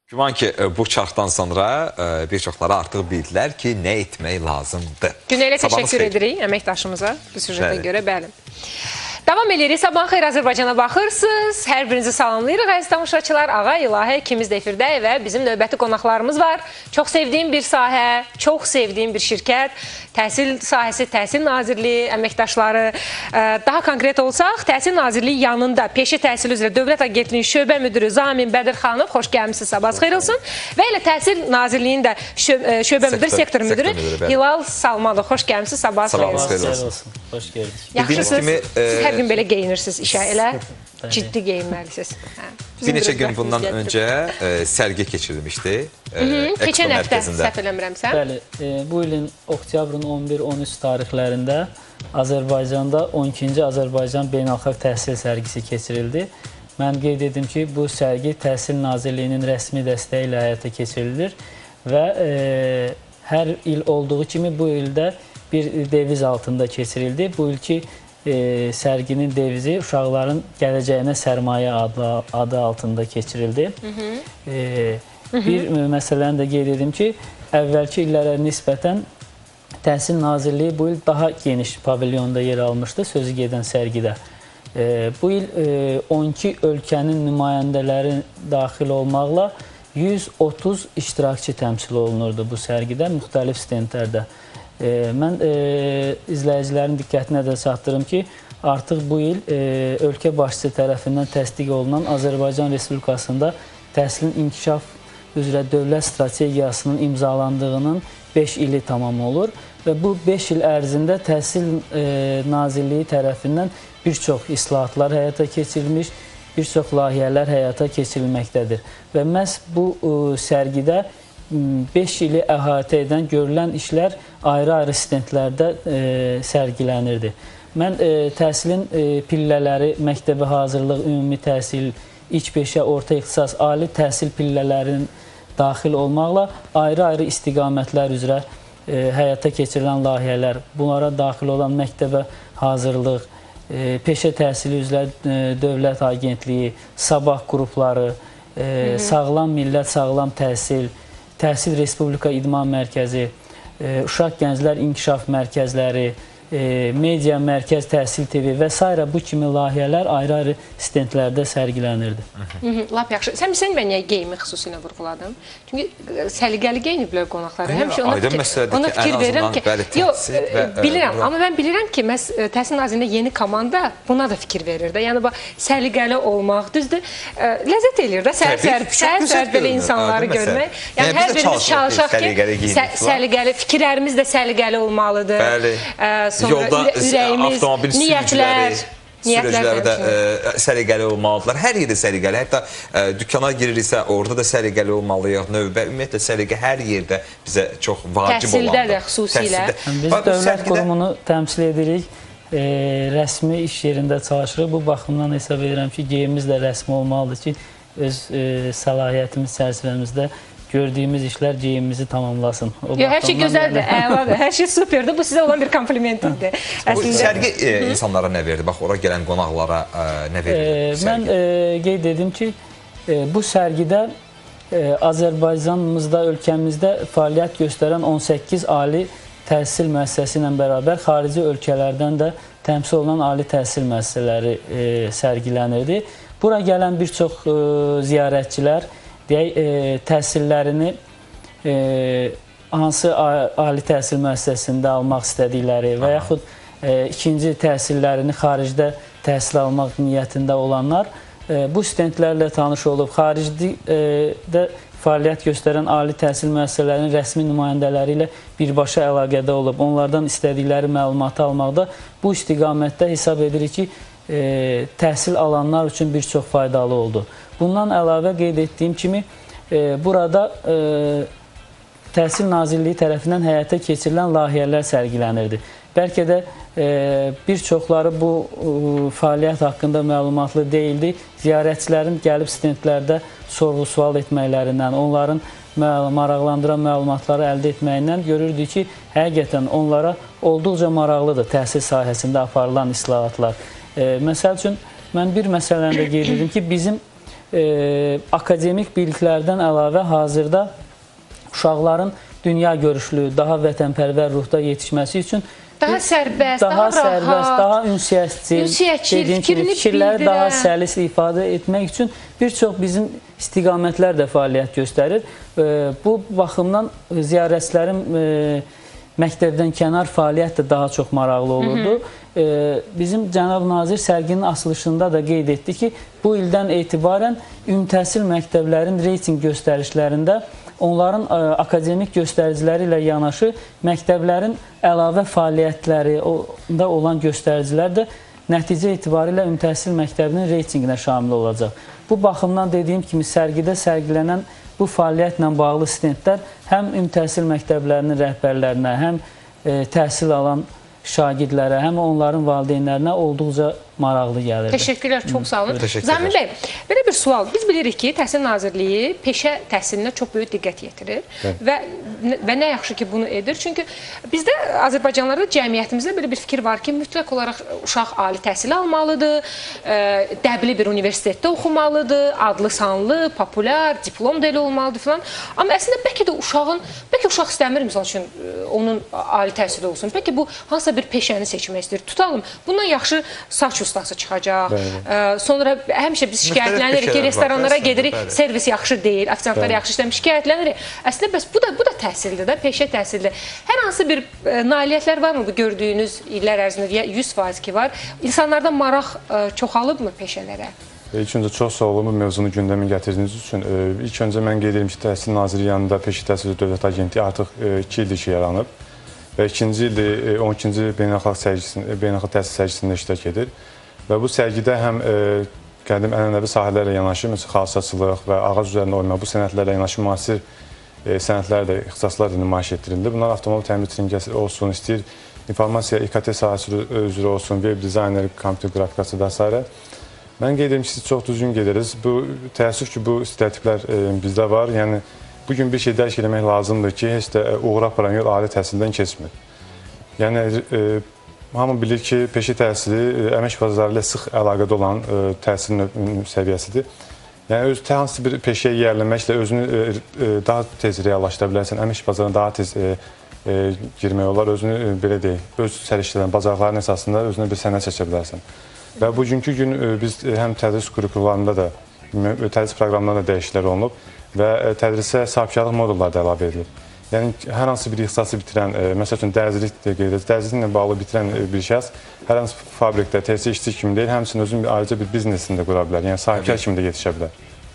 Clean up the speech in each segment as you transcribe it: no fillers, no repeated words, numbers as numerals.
Güman ki bu çarxdan sonra bir çoxları artıq bildilər ki, nə etmək lazımdır. Güneylə təşəkkür edirik əməkdaşımıza bu süjetə görə. Bəli. Davam edirik. Sabahın xeyir, Azərbaycana baxırsınız. Hər birinizi salamlayırıq əziz tamaşaçılar. Ağa İlahi ikimiz də efirdəyik və bizim növbəti qonaqlarımız var. Çox sevdiyim bir sahə, çox sevdiyim bir şirkət, təhsil sahəsi, Təhsil Nazirliyi əməkdaşları. Daha konkret olsaq, Təhsil Nazirliyi yanında Peşə Təhsili üzrə Dövlət Agentliyinin şöbə müdürü Zamin Bədirxanov, xoş gəlmişsiniz, sabahınız xeyir olsun. Və elə Təhsil Nazirliyinin də şöbə müdürü, sektor müdürü Hilal Salmanov, xoş gəlmişsiniz, sabahınız xeyir olsun. Xoş gəldik. Yaxşısınız, siz hər gün belə geyinirsiniz işə, elə ciddi geyinməlisiniz. Bir neçə gün bundan öncə sərgi keçirilmişdi. Keçən həftə səhv eləmirəmsə. Bəli, bu ilin oktyabrın 11-13 tarixlərində Azərbaycanda 12-ci Azərbaycan Beynəlxalq Təhsil sərgisi keçirildi. Mən qeyd edim ki, bu sərgi Təhsil Nazirliyinin rəsmi dəstəyi ilə həyata keçirilir və hər il olduğu kimi bu ildə bir deviz altında keçirildi. Bu ilki sərginin devizi uşaqların gələcəyinə sərmayə adı altında keçirildi. Bir məsələni də qeyd edim ki, əvvəlki illərə nisbətən Təhsil Nazirliyi bu il daha geniş pavilyonda yer almışdı sözü gedən sərgidə. Bu il 12 ölkənin nümayəndələri daxil olmaqla 130 iştirakçı təmsil olunurdu bu sərgidə, müxtəlif stendlərdə. Mən izləyicilərin diqqətinə də çatdırım ki, artıq bu il ölkə başçısı tərəfindən təsdiq olunan Azərbaycan Respublikasında təhsilin inkişaf üzrə dövlət strategiyasının imzalandığının 5 ili tamam olur və bu 5 il ərzində Təhsil Nazirliyi tərəfindən bir çox islahatlar həyata keçirilmiş, bir çox layihələr həyata keçirilməkdədir və məhz bu sərgidə 5 ili əhatə edən görülən işlər ayrı-ayrı stendlərdə sərgilənirdi. Mən təhsilin pillələri, məktəbi hazırlıq, ümumi təhsil, iç peşə, orta ixtisas, ali təhsil pillələrinin daxil olmaqla ayrı-ayrı istiqamətlər üzrə həyata keçirilən layihələr, bunlara daxil olan məktəbə hazırlıq, peşə təhsili üzrə Dövlət Agentliyi, sabah qrupları, sağlam millət, sağlam təhsil, Təhsil Respublika İdman Mərkəzi, Uşaq Gənclər İnkişaf Mərkəzləri, Media Mərkəz Təhsil TV və s. bu kimi layihələr ayrı-ayrı stendlərdə sərgilənirdi. Lap yaxşı. Sən mən niyə geyimi xüsusilə vurğuladım? Çünki səliqəli geyiniblər qonaqları. Həmişə ona fikir verirəm ki, yox, bilirəm, amma mən bilirəm ki, Təhsil Nazirliyində yeni komanda buna da fikir verir də. Yəni, səliqəli olmaq, düzdür, ləzzət eləyir də, səhər-səhər belə insanları görmək. Yəni, hər birimiz çalışaq ki, səliqəli, fikirlərimiz də səliqəli olmalıdır. Bəli. Yolda avtomobil sürücüləri də səliqəli olmalıdırlar. Hər yerdə səliqəli. Hətta dükkana giririksə, orada da səliqəli olmalıyıq. Növbə, ümumiyyətlə, səliqə hər yerdə bizə çox vacib olandır. Təhsildə də xüsusilə. Biz dövlət qurumunu təmsil edirik, rəsmi iş yerində çalışırıq. Bu baxımdan hesab edirəm ki, geyimimiz də rəsmi olmalıdır ki, öz səlahiyyətimiz çərçivəmizdə gördüyümüz işlər geyimimizi tamamlasın. Hər şey gözəldir, əladır, hər şey superdir. Bu sizə olan bir komplimentimdir. Sərgi insanlara nə verdi? Bax, ora gələn qonaqlara nə verdi? Mən qeyd edim ki, bu sərgidə Azərbaycanımızda, ölkəmizdə fəaliyyət göstərən 18 ali təhsil müəssisəsi ilə bərabər xarici ölkələrdən də təmsil olunan ali təhsil müəssisələri sərgilənirdi. Bura gələn bir çox ziyarətçilər təhsillərini hansı ali təhsil müəssisəsində almaq istədikləri və yaxud ikinci təhsillərini xaricdə təhsil almaq niyyətində olanlar bu stendlərlə tanış olub, xaricdə fəaliyyət göstərən ali təhsil müəssisələrinin rəsmi nümayəndələri ilə birbaşa əlaqədə olub, onlardan istədikləri məlumatı almaqda bu istiqamətdə hesab edirik ki, təhsil alanlar üçün bir çox faydalı oldu. Bundan əlavə qeyd etdiyim kimi, burada Təhsil Nazirliyi tərəfindən həyata keçirilən layihələr sərgilənirdi. Bəlkə də bir çoxları bu fəaliyyət haqqında məlumatlı deyildi. Ziyarətçilərin gəlib stendlərdə sorğu-sual etməklərindən, onların maraqlandıran məlumatları əldə etməyindən görürdük ki, həqiqətən onlara olduqca maraqlıdır təhsil sahəsində aparılan islahatlar. Məsəl üçün, mən bir məsələni də qeyd edim ki, bizim akademik biliklərdən əlavə hazırda uşaqların dünya görüşlü, daha vətənpərvər ruhda yetişməsi üçün daha sərbəst, daha rahat, daha ünsiyyətçil, fikirləri daha səlis ifadə etmək üçün bir çox bizim istiqamətlər də fəaliyyət göstərir. Bu baxımdan ziyarətçilərin məktəbdən kənar fəaliyyət də daha çox maraqlı olurdu. Bizim Cənab Nazir sərginin açılışında da qeyd etdi ki, bu ildən etibarən ümumi təhsil məktəblərin reyting göstərişlərində onların akademik göstəriciləri ilə yanaşı məktəblərin əlavə fəaliyyətlərində olan göstəricilər də nəticə etibarilə ümumi təhsil məktəbinin reytinginə şamil olacaq. Bu baxımdan dediyim kimi sərgidə sərgilənən bu fəaliyyətlə bağlı stendlər həm ümumi təhsil məktəblərinin rəhbərlərinə, həm təhsil alan şagirdlərə, həm onların valideynlərinə olduqca maraqlı gəlirdi. Təşəkkürlər, çox sağ olun. Zamin bəy, belə bir sual. Biz bilirik ki, Təhsil Nazirliyi peşə təhsilinə çox böyük diqqət yetirir və nə yaxşı ki, bunu edir. Çünki bizdə Azərbaycanlarda cəmiyyətimizdə belə bir fikir var ki, mütləq olaraq uşaq ali təhsil almalıdır, dəbli bir universitetdə oxumalıdır, adlı sanlı, populyar, diplom da elə olmalıdır filan. Amma əslində bəlkə də bəlkə uşaq istəmir, misal üçün, onun ali təhsili olsun. Bəlkə bu hansısa bir peşəni seçmək istəyir. Tutalım, bundan yaxşı saç ustası çıxacaq. Sonra həmişə biz şikayətlənirik ki, restoranlara gedirik, servis yaxşı deyil, ofisiantlar yaxşı işləmir, şikayətlənirik. Əslində, bəs bu da təhsildir də, peşə təhsildir. Hər hansı bir nailiyyətlər varmı bu gördüyünüz illər ərzində, 100% ki var? İnsanlarda maraq çoxalıbmı peşələrə? İlk öncə çox sağ olun bu mövzunu gündəmə gətirdiyiniz üçün. İlk öncə mən qeyd edirəm ki, Təhsil Nazirliyi yanında Peşə Təhsili Dövlət Agentliyi artıq 2 ildir ki, yaranıb. Və ikinci ildir 12-ci beynəlxalq təhsil sərgisində iştirak edir. Və bu sərgidə həm qədim ənənəvi sahələrlə yanaşı, məsələn, xalçaçılıq və ağac üzərində oyma, bu sənətlərlə yanaşı müasir sənətlər də, ixtisaslar da nümayiş etdirildi. Bunlar avtomobil təmir texnikası olsun, istəyir informasiya, İKT sahəsi üzrə olsun, web dizayner, kompüter qrafikası və s. Mən qeyd edirəm ki, siz çox düzgün gedirsiniz. Təəssüf ki, bu stereotiplər bizdə var. Yəni, bugün bir şey dərk eləmək lazımdır ki, heç də uğur aparan yol ali təhsildən keçmir. Yəni, hamı bilir ki, peşə təhsili əmək bazarı ilə sıx əlaqədə olan təhsil səviyyəsidir. Yəni, hansı bir peşəyə yiyərlənməklə özünü daha tez reallaşdıra bilərsən, əmək bazarına daha tez girmək olar, özünü belə deyil, öz sərişdirən bacarıqların əsasında özünə bir sənət seçə bilərsən. Və bugünkü gün biz həm tədris kurikullarında da, tədris proqramlarında da dəyişikliklər olunub və tədrisə sahibkarlıq modulları da əlavə edilir. Yəni, hər hansı bir ixtisası bitirən, məsəl üçün dərziliklə bağlı bitirən bir şəxs hər hansı fabrikdə, təhsil işçi kimi deyil, həmçinin özünün ayrıca bir biznesini də qura bilər, yəni sahibkar kimi də yetişə bilər.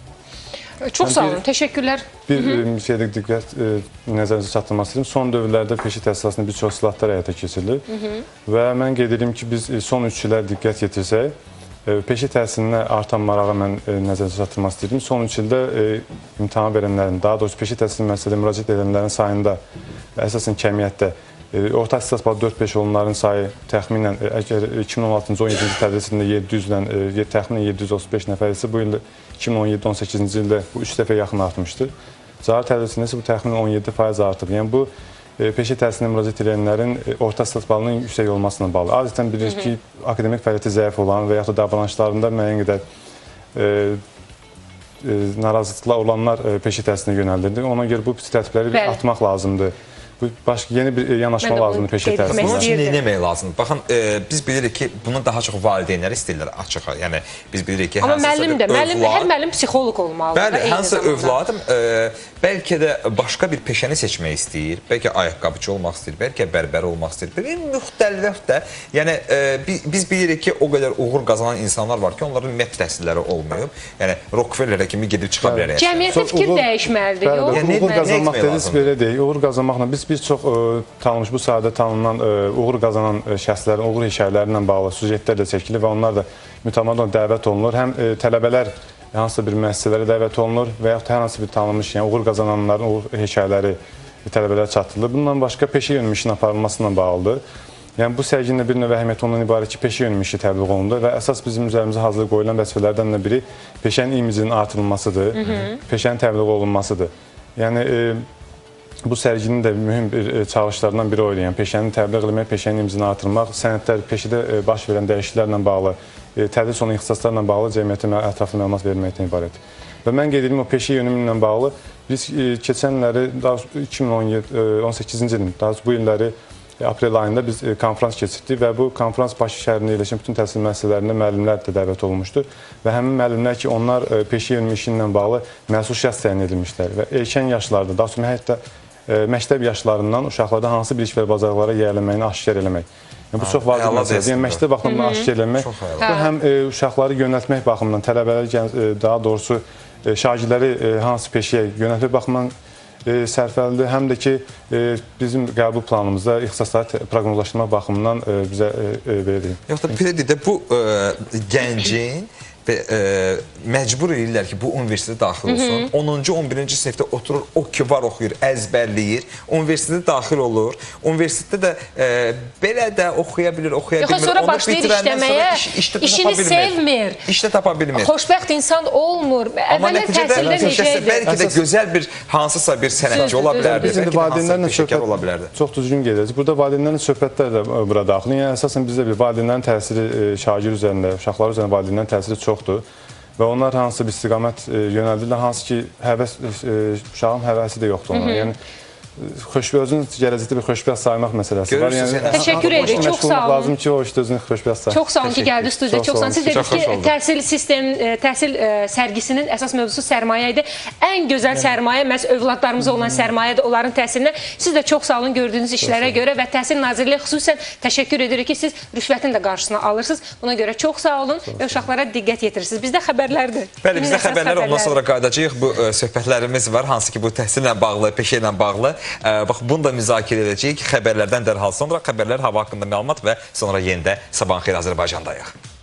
Çox sağ olun, təşəkkürlər. Bir şeydə diqqət nəzərinizə çatdırmaq istəyirəm. Son dövrlərdə peşə təhsilatında bir çox islahatlar həyata keçirilir və mən qeyd edirəm ki, biz son 3 illər diqqət yetirsək, peşə təhsilinə artan marağı mən nəzərinizə çatdırmaq istəyirəm. Son 3 ildə imtahan verənlərin, daha doğrusu peşə təhsili müəssisələrində müraciət edənlərin sayında əsasən kəmiyyətdə orta ixtisas balı 4-5 olanların sayı təxminən, əgər 2016-cı 17-ci tədris ilində təxminən 735 nəfər isə bu il 2017-18-ci ildə bu 3 dəfə yaxın artmışdır. Cari tədrisində isə bu təxminən 17% artıb. Yəni bu peşə təhsilinə müraciət edənlərin orta ixtisas balının yüksək olmasına bağlı. Adətən bilirik ki, akademik fəaliyyəti zəif olan və yaxud da davranışlarında müəyyən qədər narazılıqlar olanlar peşə təhsilinə yönəldilir. Ona görə bu stereotipləri atmaq lazımdır. Yeni bir yanaşma lazımdır peşə təhsilinə. Bunun üçün nə etmək lazımdır? Baxın, biz bilirik ki, bunu daha çox valideynlər istəyirlər açıq. Yəni, biz bilirik ki, amma müəllim də, hər müəllim psixoloq olmalıdır. Bəli, hansısa övladım bəlkə də başqa bir peşəni seçmək istəyir, bəlkə ayaqqabıcı olmaq istəyir, bəlkə bərbər olmaq istəyir. Müxtəlif də, yəni, biz bilirik ki, o qədər uğur qazanan insanlar var ki, onların ümumiyyət təhsilləri olmayıb. Yəni, Rockefeller'ə kimi gedib çıxa bilər. Cəmiyyətdə fikir dəyişməlidir. Uğur qazanmaq dediniz, belə deyil. Uğur qazanmaqla biz çox tanınmış, bu sahədə tanınan uğur qazanan şəxslərin uğur hekayələrlə bağlı süjetlər də çəkilir və onlar da mütəmadi dəvət olunur. Həm tələbələr hansısa bir müəssisələrə dəvət olunur və yaxud hər hansı bir tanınmış, yəni uğur qazananların uğur hekayələri tələbələrə çatdırılır. Bundan başqa peşə yönümlü işin aparılmasıyla bağlıdır. Yəni bu sərginin bir növ əhəmiyyəti ondan ibarət ki, peşə yönümlü işi təbliğ olundu və əsas bizim üzərimizə hazırlıq qoyulan vəzifələrdən də biri peşənin imicinin artırılmasıdır, peşənin təbliğ olunmasıdır. Yəni bu sərginin də mühüm bir çalışlarından biri oydu. Yəni peşəni təbliğ etmək, peşənin imicini artırmaq, sənətlər, peşədə baş verən dəyişikliklərlə bağlı tədris olan ixtisaslarla bağlı cəmiyyətə ətraflı məlumat verməkdən ibarətdir. Və mən qeyd edim, o peşə yönümü ilə bağlı biz keçən illəri, 2018-ci ilin, daha bu illəri aprel ayında biz konferans keçirdik və bu konferans Bakı şəhərində yerləşən bütün təhsil müəssisələrində müəllimlər də dəvət olunmuşdu və həmin müəllimlər ki, onlar peşə yönümü işi ilə bağlı məsul şəxs təyin edilmişlər və erkən yaşlarda, daha sonra hətta məktəb yaşlarından uşaqlarda hansı bilik və bacarıqlara yiyələnməyini aşkar eləmək. Yəni, bu çox vacib məsələdir. Yəni, məktəb baxımından aşkar eləmək, bu həm uşaqları yönəltmək baxımından, tələbələri, daha doğrusu şagirdləri hansı peşəyə yönəltmək baxımından sərfəlidir, həm də ki, bizim qəbul planımızda ixtisasları proqnozlaşdırma baxımından bizə belə deyim. Yox da, Piredidə bu gəncin məcbur edirlər ki, bu universitetə daxil olsun. 10-cu, 11-ci sinifdə oturur, o ki var oxuyur, əzbərləyir, universitetə daxil olur. Universitetdə də belə də oxuya bilir, oxuya bilmir. Yoxsa sonra başlayır işləməyə, işini sevmir, işdə tapa bilmir. Xoşbəxt insan olmur. Əvvəllər təhsildə necə idi? Bəlkə də gözəl bir hansısa bir sənətçi ola bilərdi, bəlkə də hansısa bir peşəkar ola bilərdi. Çox düzgün gedəcək. Burada valideynlərin söhbətləri də bura daxil. Yəni, əsasən bizdə bir valideynlərin təsiri şagird üzərində, uşaqlar üzərində valideynlərin təsiri çoxdur. Və onlar hansı bir istiqamət yönəldirlər, hansı ki, uşağın həvəsi də yoxdur ona. Yəni, özünün gələcəkdə bir xoşbəxt saymaq məsələsi var. Təşəkkür edirik, çox sağ olun. Lazım ki, o işdə özünü xoşbəxt saymaq. Çox sağ olun ki, gəldi studiyaya, çox sağ olun. Siz dedik ki, təhsil sərgisinin əsas mövzusu sərmayə idi. Ən gözəl sərmayə, məhz övladlarımıza olan sərmayədir, onların təhsilinə. Siz də çox sağ olun gördüyünüz işlərə görə və Təhsil Nazirliyi xüsusən təşəkkür edirik ki, siz rüşvətin də qarşısına alırsınız. Buna görə çox sağ olun və uşaqlara diqqət yetirirsiniz. Bizdə xəbərlərdir. Bəli, bizdə xəbərlər, ondan sonra qayıdacağıq. Bu söhbətlərimiz var, hansı ki, bu təhsillə bağlı, peşə ilə bağlı. Bax, bunu da müzakirə edəcəyik. Xəbərlərdən dərhal sonra xəbərlər, hava haqqında məlumat və sonra yenidə Sabahın xeyir Azərbaycandayıq.